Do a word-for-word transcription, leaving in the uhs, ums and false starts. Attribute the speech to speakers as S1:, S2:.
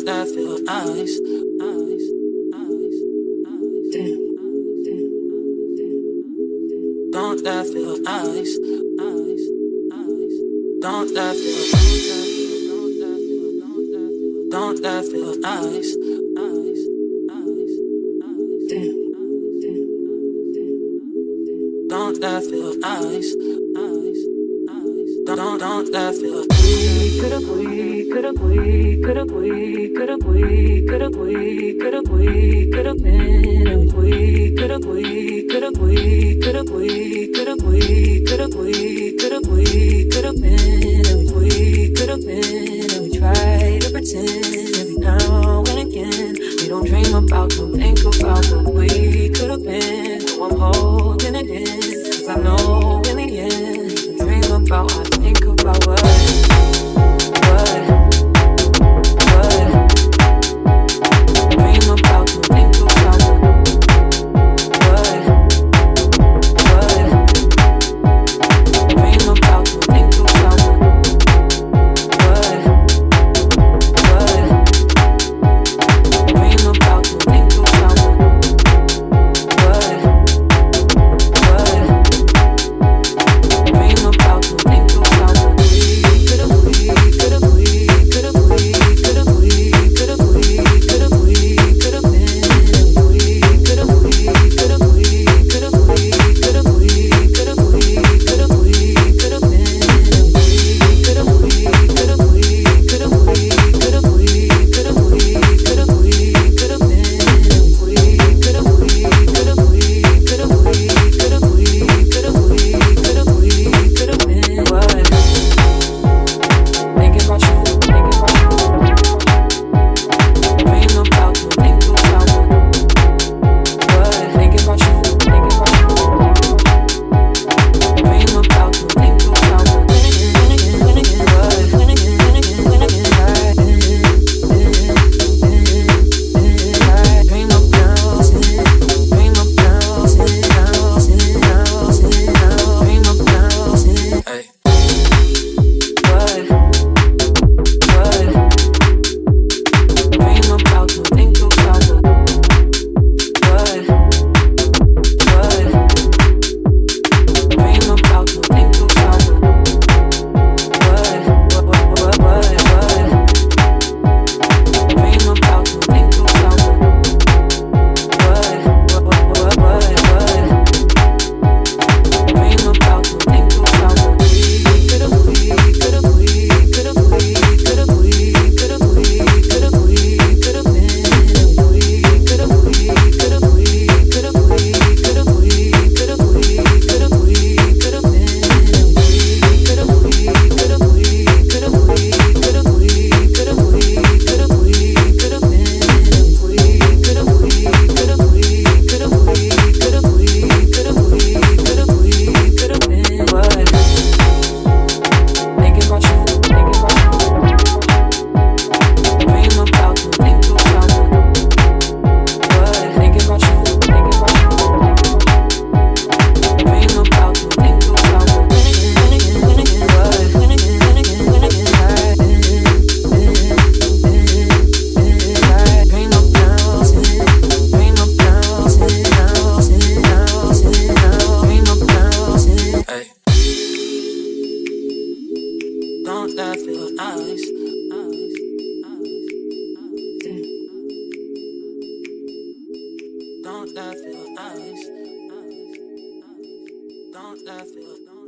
S1: Don't that feel nice? Nice, nice, nice. Damn, damn, damn. Don't that feel nice? Nice, nice. Don't that feel? Don't that feel? Don't that feel? Don't that feel nice? Nice, nice, nice. Damn, damn, damn. Don't that feel nice? Nice, nice. Don't, don't that feel? Could've we, could've we, could've we, could've we, could've we, could've we, could've been, and we could've we, could've we, could've we, could've we, could've we, could've we, could've been, and we could've been, and we try to pretend every now and again. We don't dream about, don't think about what we could've been. So I'm holding it in, 'cause I know in the end, I dream about, I think about what. Don't that feel nice? Nice, nice, nice. Damn. Don't that feel nice? Nice, nice. Don't that feel nice?